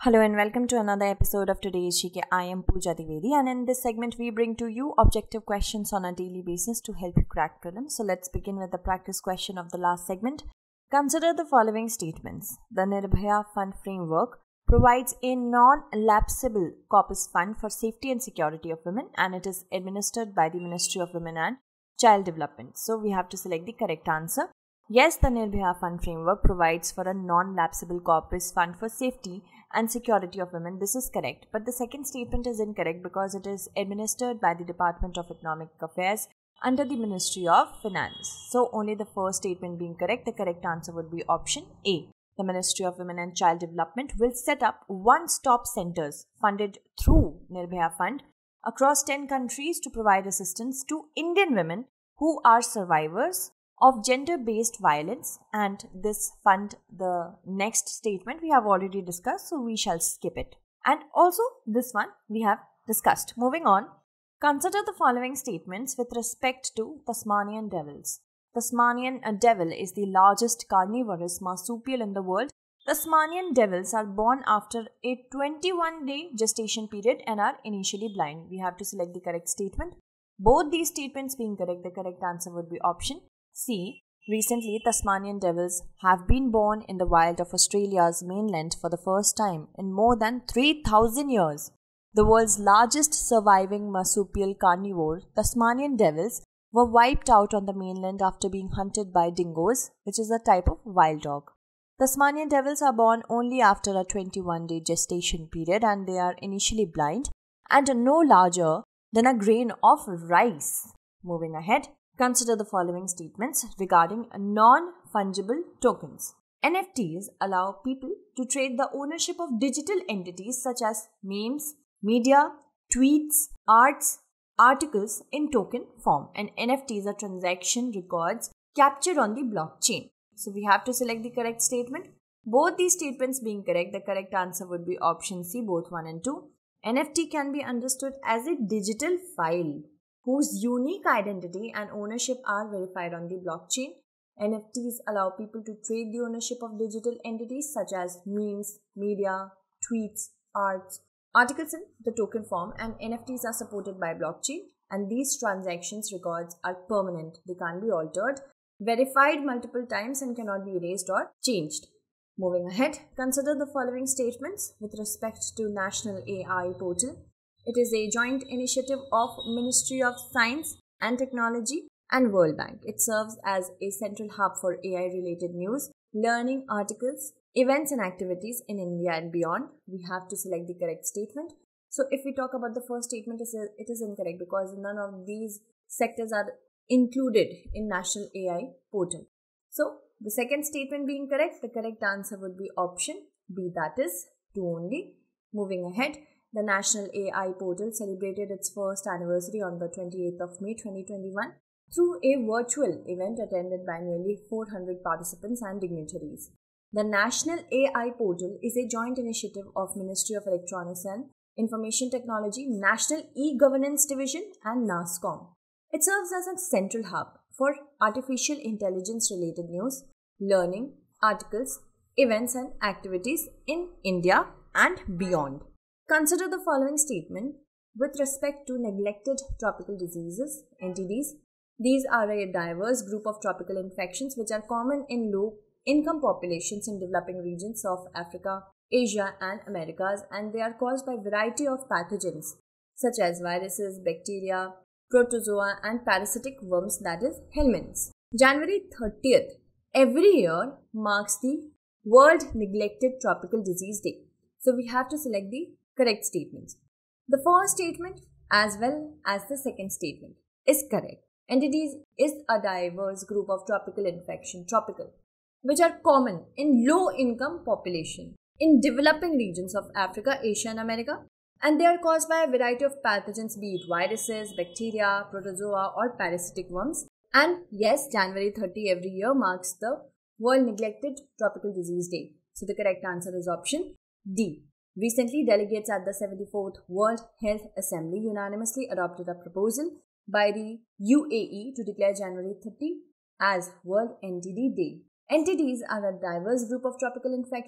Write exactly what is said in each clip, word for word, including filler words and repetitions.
Hello and welcome to another episode of today's G K. I am Pooja Divedi, and in this segment we bring to you objective questions on a daily basis to help you crack prelims. So let's begin with the practice question of the last segment. Consider the following statements. The Nirbhaya Fund Framework provides a non-lapsable corpus fund for safety and security of women, and it is administered by the Ministry of Women and Child Development. So we have to select the correct answer. Yes, the Nirbhaya Fund Framework provides for a non-lapsable corpus fund for safety and security of women. This is correct. But the second statement is incorrect because it is administered by the Department of Economic Affairs under the Ministry of Finance. So only the first statement being correct. The correct answer would be option A. The Ministry of Women and Child Development will set up one-stop centers funded through Nirbhaya Fund across ten countries to provide assistance to Indian women who are survivors of gender-based violence. And this fund, the next statement we have already discussed, so we shall skip it. And also this one we have discussed. Moving on, consider the following statements with respect to Tasmanian devils. Tasmanian devil is the largest carnivorous marsupial in the world. Tasmanian devils are born after a twenty-one day gestation period and are initially blind. We have to select the correct statement. Both these statements being correct, the correct answer would be option C. Recently, Tasmanian devils have been born in the wild of Australia's mainland for the first time in more than three thousand years. The world's largest surviving marsupial carnivore, Tasmanian devils, were wiped out on the mainland after being hunted by dingoes, which is a type of wild dog. Tasmanian devils are born only after a twenty-one day gestation period, and they are initially blind and no larger than a grain of rice. Moving ahead, consider the following statements regarding non-fungible tokens. N F Ts allow people to trade the ownership of digital entities such as memes, media, tweets, arts, articles in token form. And N F Ts are transaction records captured on the blockchain. So we have to select the correct statement. Both these statements being correct, the correct answer would be option C, both one and two. N F T can be understood as a digital file whose unique identity and ownership are verified on the blockchain. N F Ts allow people to trade the ownership of digital entities such as memes, media, tweets, arts, articles in the token form, and N F Ts are supported by blockchain, and these transactions records are permanent. They can't be altered, verified multiple times, and cannot be erased or changed. Moving ahead, consider the following statements with respect to National A I Portal. It is a joint initiative of Ministry of Science and Technology and World Bank. It serves as a central hub for A I-related news, learning articles, events and activities in India and beyond. We have to select the correct statement. So if we talk about the first statement, it is incorrect because none of these sectors are included in National A I Portal. So the second statement being correct, the correct answer would be option B, that is two only. Moving ahead, the National A I Portal celebrated its first anniversary on the twenty-eighth of May twenty twenty-one through a virtual event attended by nearly four hundred participants and dignitaries. The National A I Portal is a joint initiative of Ministry of Electronics and Information Technology, National E-Governance Division and NASSCOM. It serves as a central hub for artificial intelligence related news, learning, articles, events and activities in India and beyond. Consider the following statement with respect to neglected tropical diseases, N T Ds. These are a diverse group of tropical infections which are common in low-income populations in developing regions of Africa, Asia and Americas, and they are caused by a variety of pathogens such as viruses, bacteria, protozoa and parasitic worms, that is helminths. January thirtieth every year marks the World Neglected Tropical Disease Day. So we have to select the correct statements. The first statement as well as the second statement is correct. Entities is a diverse group of tropical infection, tropical, which are common in low-income population in developing regions of Africa, Asia and America, and they are caused by a variety of pathogens, be it viruses, bacteria, protozoa or parasitic worms. And yes, January thirtieth every year marks the World Neglected Tropical Disease Day. So the correct answer is option D. Recently, delegates at the seventy-fourth World Health Assembly unanimously adopted a proposal by the U A E to declare January thirtieth as World N T D Day. N T Ds are a diverse group of tropical infections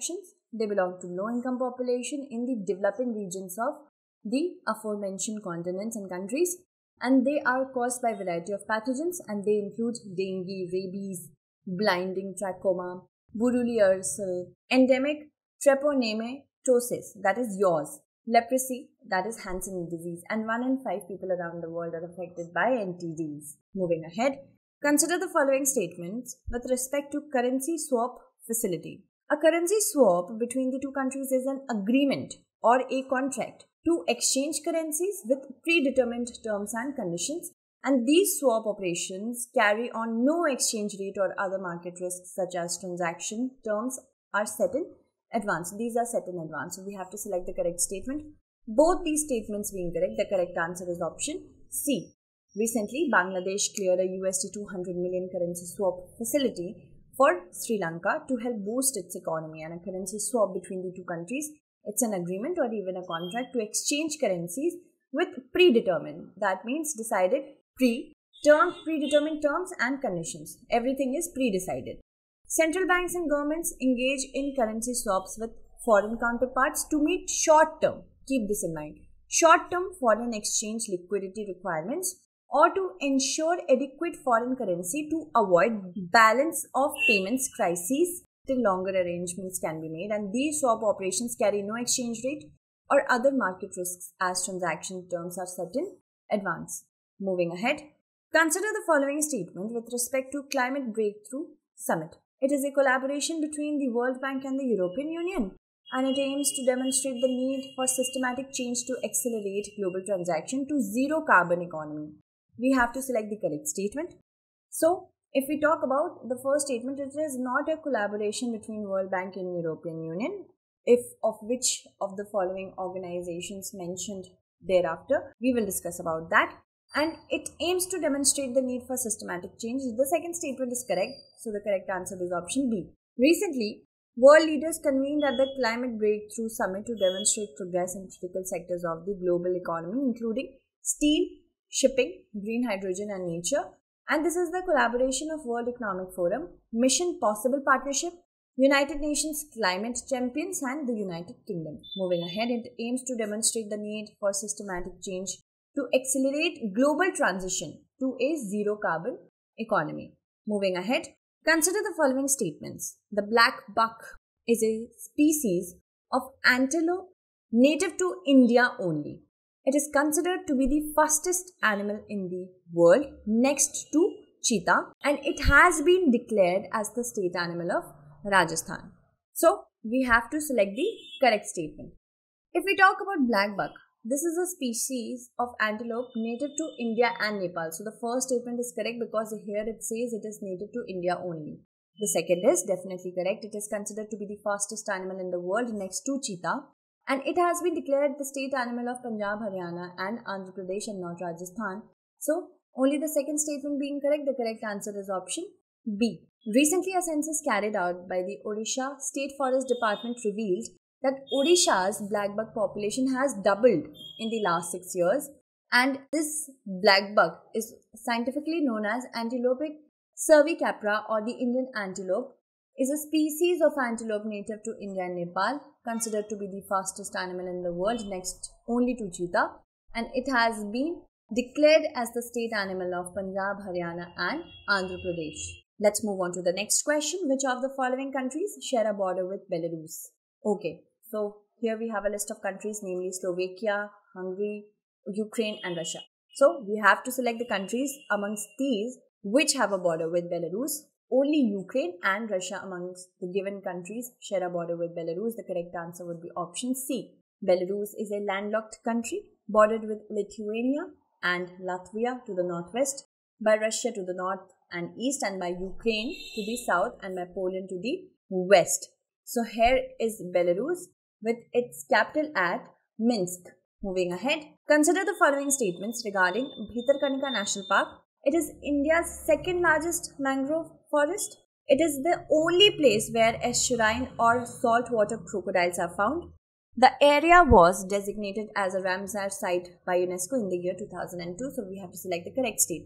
They belong to low-income population in the developing regions of the aforementioned continents and countries, and they are caused by a variety of pathogens, and they include dengue, rabies, blinding trachoma, borreliosal, endemic treponematosis, that is yaws, leprosy, that is Hansen disease, and one in five people around the world are affected by N T Ds. Moving ahead, consider the following statements with respect to currency swap facility. A currency swap between the two countries is an agreement or a contract to exchange currencies with predetermined terms and conditions, and these swap operations carry on no exchange rate or other market risks such as transaction terms are set in advance. These are set in advance. So we have to select the correct statement. Both these statements being correct, the correct answer is option C. Recently, Bangladesh cleared a U S D two hundred million currency swap facility for Sri Lanka to help boost its economy, and a currency swap between the two countries, it's an agreement or even a contract to exchange currencies with predetermined, that means decided pre-term, predetermined terms and conditions. Everything is pre-decided. Central banks and governments engage in currency swaps with foreign counterparts to meet short-term, keep this in mind, short-term foreign exchange liquidity requirements or to ensure adequate foreign currency to avoid balance of payments crises till longer arrangements can be made, and these swap operations carry no exchange rate or other market risks as transaction terms are set in advance. Moving ahead, consider the following statement with respect to Climate Breakthrough Summit. It is a collaboration between the World Bank and the European Union, and it aims to demonstrate the need for systematic change to accelerate global transition to zero carbon economy. We have to select the correct statement. So, if we talk about the first statement, it is not a collaboration between World Bank and European Union. If of which of the following organizations mentioned thereafter, we will discuss about that. And it aims to demonstrate the need for systematic change. The second statement is correct, so the correct answer is option B. Recently, world leaders convened at the Climate Breakthrough Summit to demonstrate progress in critical sectors of the global economy, including steel, shipping, green hydrogen and nature. And this is the collaboration of World Economic Forum, Mission Possible Partnership, United Nations Climate Champions and the United Kingdom. Moving ahead, it aims to demonstrate the need for systematic change to accelerate global transition to a zero carbon economy. Moving ahead, consider the following statements. The black buck is a species of antelope native to India only. It is considered to be the fastest animal in the world next to cheetah, and it has been declared as the state animal of Rajasthan. So, we have to select the correct statement. If we talk about black buck, this is a species of antelope native to India and Nepal. So, the first statement is correct because here it says it is native to India only. The second is definitely correct. It is considered to be the fastest animal in the world next to cheetah. And it has been declared the state animal of Punjab, Haryana and Andhra Pradesh and not Rajasthan. So, only the second statement being correct, the correct answer is option B. Recently, a census carried out by the Odisha State Forest Department revealed that Odisha's black buck population has doubled in the last six years. And this black buck is scientifically known as Antilope cervicapra or the Indian antelope, is a species of antelope native to India and Nepal, considered to be the fastest animal in the world next only to cheetah, and it has been declared as the state animal of Punjab, Haryana and Andhra Pradesh. Let's move on to the next question. Which of the following countries share a border with Belarus? Okay, so here we have a list of countries, namely Slovakia, Hungary, Ukraine and Russia. So we have to select the countries amongst these which have a border with Belarus. Only Ukraine and Russia amongst the given countries share a border with Belarus. The correct answer would be option C. Belarus is a landlocked country bordered with Lithuania and Latvia to the northwest, by Russia to the north and east, and by Ukraine to the south, and by Poland to the west. So here is Belarus with its capital at Minsk. Moving ahead, consider the following statements regarding Bhitarkanika National Park. It is India's second largest mangrove forest. It is the only place where estuarine or saltwater crocodiles are found. The area was designated as a Ramsar site by UNESCO in the year two thousand two, so we have to select the correct statement.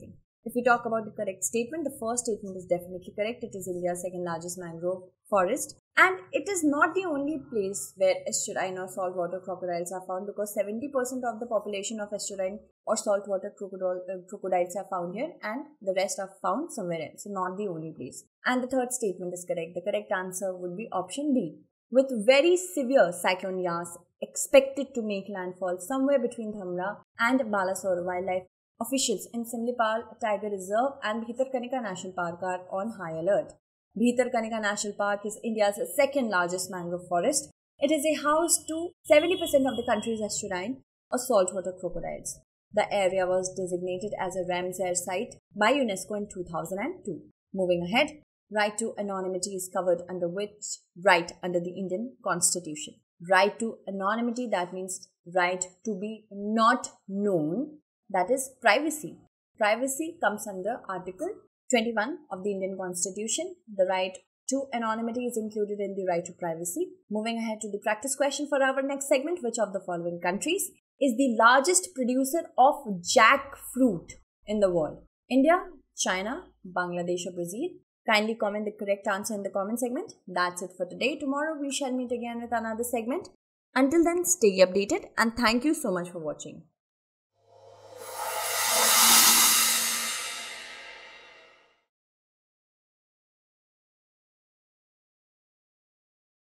If we talk about the correct statement, the first statement is definitely correct. It is India's second largest mangrove forest. And it is not the only place where estuarine or saltwater crocodiles are found, because seventy percent of the population of estuarine or saltwater crocodile, uh, crocodiles are found here, and the rest are found somewhere else. So not the only place. And the third statement is correct. The correct answer would be option B. With very severe cyclone Yas expected to make landfall somewhere between Dhamra and Balasore, wildlife officials in Simlipal Tiger Reserve and Bhitarkanika National Park are on high alert. Bhitarkanika National Park is India's second largest mangrove forest. It is a house to seventy percent of the country's estuarine or saltwater crocodiles. The area was designated as a Ramsar site by UNESCO in two thousand two. Moving ahead, right to anonymity is covered under which right under the Indian Constitution? Right to anonymity, that means right to be not known, that is privacy. Privacy comes under Article twenty-one of the Indian Constitution. The right to anonymity is included in the right to privacy. Moving ahead to the practice question for our next segment. Which of the following countries is the largest producer of jackfruit in the world? India, China, Bangladesh or Brazil? Kindly comment the correct answer in the comment segment. That's it for today. Tomorrow we shall meet again with another segment. Until then, stay updated and thank you so much for watching.